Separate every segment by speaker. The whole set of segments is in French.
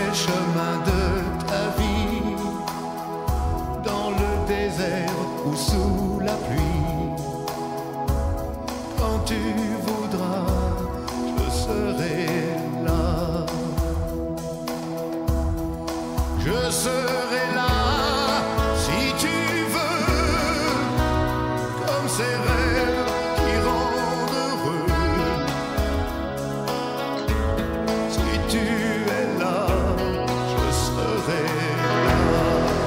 Speaker 1: les chemins de ta vie, dans le désert ou sous la pluie. Quand tu voudras, je serai là. Je serai là si tu veux, comme ces rêves qui rendent heureux. Si tu es là, je serai là.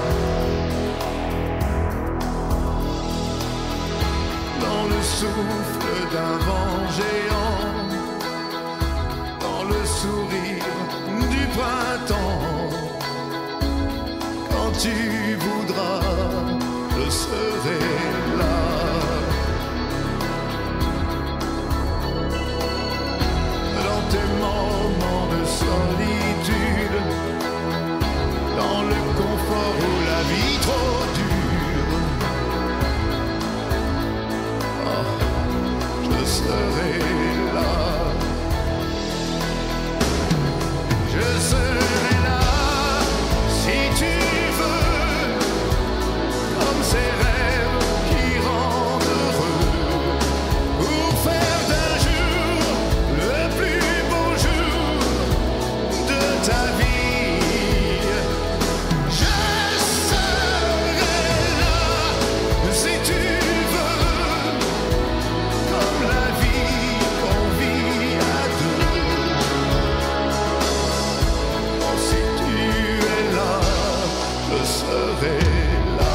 Speaker 1: Dans le souffle d'un vent géant, dans le sourire du printemps. Quand tu voudras, je serai là. Dans tes moments de solitude, dans le confort où la vie trop dure, oh, je serai là. Je serai là si tu veux, comme ces rêves qui rendent heureux, pour faire d'un jour le plus beau jour de ta vie. Je serai là si tu veux, comme la vie qu'on vit à deux. Oh, si tu es là, je serai là.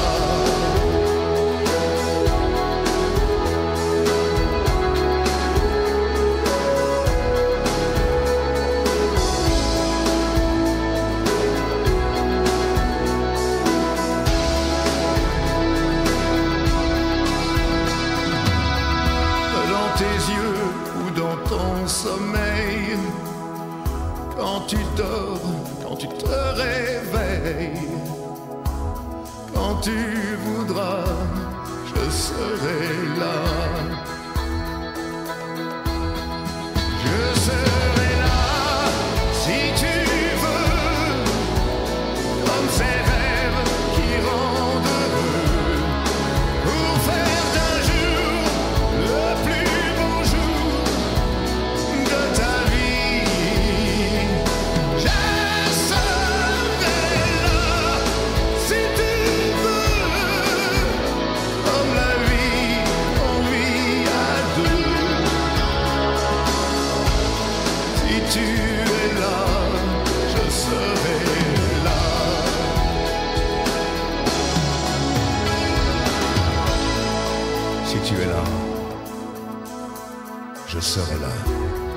Speaker 1: Dans tes yeux ou dans ton sommeil, quand tu dors, quand tu te réveilles, quand tu voudras, je serai là. Je serai là si tu veux, comme ces rêves qui rendent heureux, pour faire d'un jour le plus beau jour de ta vie. Je serai là si tu veux, comme la vie qu'on vit à deux. Si tu es là, je serai là. Si tu es là, je serai là.